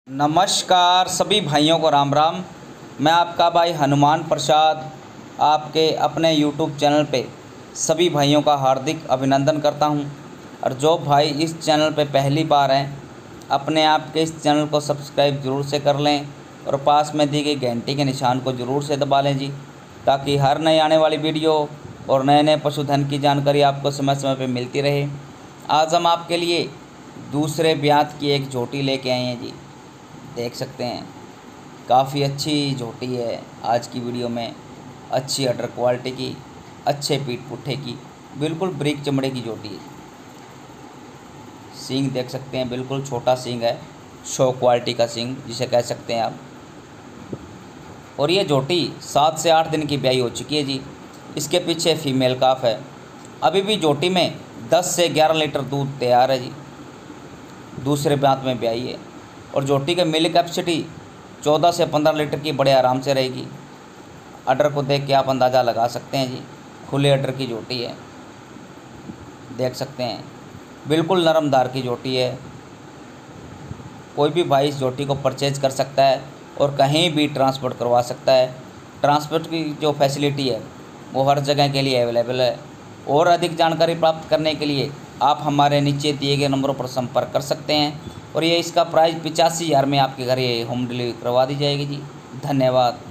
नमस्कार सभी भाइयों को राम राम। मैं आपका भाई हनुमान प्रसाद आपके अपने YouTube चैनल पे सभी भाइयों का हार्दिक अभिनंदन करता हूं। और जो भाई इस चैनल पे पहली बार हैं अपने आप के इस चैनल को सब्सक्राइब ज़रूर से कर लें और पास में दी गई घंटी के निशान को ज़रूर से दबा लें जी, ताकि हर नई आने वाली वीडियो और नए नए पशुधन की जानकारी आपको समय समय पे मिलती रहे। आज हम आपके लिए दूसरे ब्यात की एक झोटी लेके आए हैं जी। देख सकते हैं काफ़ी अच्छी झोटी है। आज की वीडियो में अच्छी अडर क्वालिटी की, अच्छे पीठ पुट्ठे की, बिल्कुल ब्रीक चमड़े की झोटी है। सींग देख सकते हैं, बिल्कुल छोटा सींग है, शो क्वालिटी का सींग जिसे कह सकते हैं आप। और ये झोटी 7 से 8 दिन की ब्याई हो चुकी है जी। इसके पीछे फीमेल काफ है। अभी भी झोटी में 10 से 11 लीटर दूध तैयार है जी। दूसरे ब्यात में ब्याई है और झोटी का मिल्क कैपेसिटी 14 से 15 लीटर की बड़े आराम से रहेगी। अडर को देख के आप अंदाज़ा लगा सकते हैं जी, खुले अडर की झोटी है। देख सकते हैं बिल्कुल नरम दार की झोटी है। कोई भी भाई इस झोटी को परचेज कर सकता है और कहीं भी ट्रांसपोर्ट करवा सकता है। ट्रांसपोर्ट की जो फैसिलिटी है वो हर जगह के लिए अवेलेबल है। और अधिक जानकारी प्राप्त करने के लिए आप हमारे नीचे दिए गए नंबरों पर संपर्क कर सकते हैं। और ये इसका प्राइस 85,000 में आपके घर ये होम डिलीवरी करवा दी जाएगी जी। धन्यवाद।